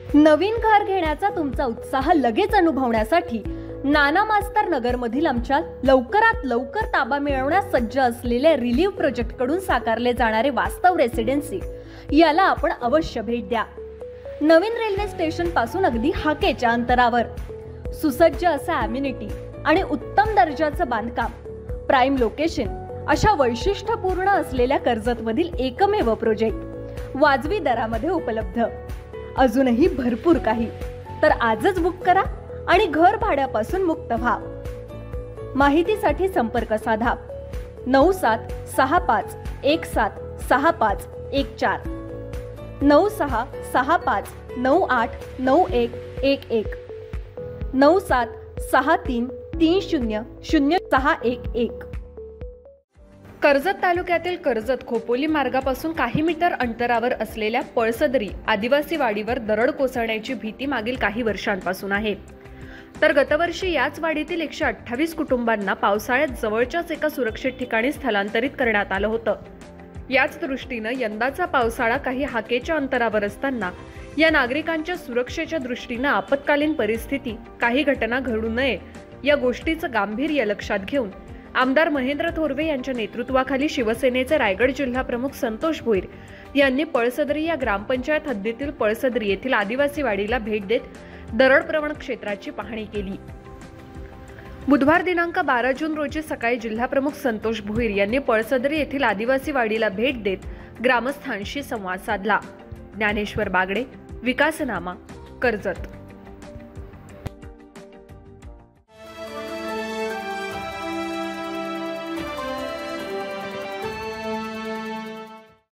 नवीन घर घेण्याचा तुमचा उत्साह लगेच अनुभवण्यासाठी नाना मास्तर नगरमधील आमच्या लवकरात लवकर ताबा मिळवण्यास सज्ज असलेल्या रिलीव्ह प्रोजेक्ट कडून साकारले जाणारे वास्तव रेसिडेन्सी याला आपण अवश्य भेट द्या। नवीन रेल्वे स्टेशन पासून अगदी हाकेच्या अंतरावर सुसज्ज असा ॲम्युनिटी आणि उत्तम दर्जाचं बांधकाम, प्राइम लोकेशन अशा वैशिष्ट्यपूर्ण असलेल्या कर्जतमधील एकमेव प्रोजेक्ट वाजवी दरामध्ये उपलब्ध। अजूनही भरपूर काही, तर आजच बुक करा आणि घर भाड्यापासून मुक्त व्हा। माहितीसाठी संपर्क साधा 9665176514 9665989111 9763300611। कर्जत तालुक्यातील कर्जत खोपोली मार्गापासून काही मीटर अंतरावर असलेल्या पळसदरी आदिवासी वाडीवर दरड कोसळण्याची भीती मागील काही वर्षांपासून आहे। तर गतवर्षी याच वाडीतील 128 कुटुंबांना पावसाळ्यात जवळच्याच एका सुरक्षित ठिकाणी स्थलांतरित करण्यात आलं होतं। याच दृष्टीनं यंदाचा पावसाळा काही हाकेच्या अंतरावर असताना या नागरिकांच्या सुरक्षेच्या दृष्टीनं आपत्कालीन परिस्थिती काही घटना घडू नये या गोष्टीचं गांभीर्य लक्षात घेऊन आमदार महेंद्र थोरवे यांच्या नेतृत्वाखाली शिवसेनेचे रायगड जिल्हा प्रमुख संतोष भोईर यांनी पळसदरी या ग्रामपंचायत हद्दीतील पळसदरी येथील आदिवासी वाडीला भेट देत दरड प्रवण क्षेत्राची पाहणी केली। बुधवार दिनांक 12 जून रोजी सकाळी जिल्हा प्रमुख संतोष भोईर यांनी पळसदरी येथील आदिवासी वाडीला भेट देत ग्रामस्थांशी संवाद साधला। ज्ञानेश्वर बागडे, विकासनामा, कर्जत।